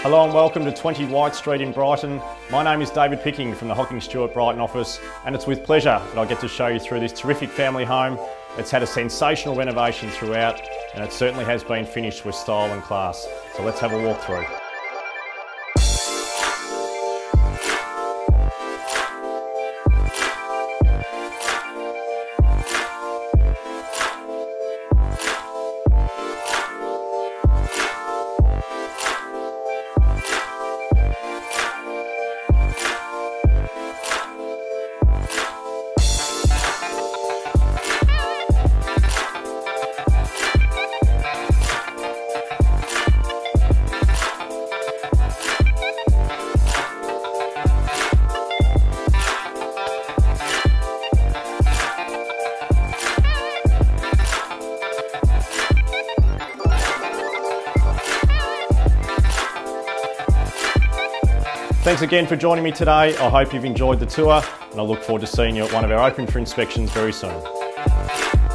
Hello and welcome to 20 Whyte Street in Brighton. My name is David Picking from the hockingstuart Brighton office, and it's with pleasure that I get to show you through this terrific family home. It's had a sensational renovation throughout, and it certainly has been finished with style and class. So let's have a walk through. Thanks again for joining me today. I hope you've enjoyed the tour, and I look forward to seeing you at one of our open for inspections very soon.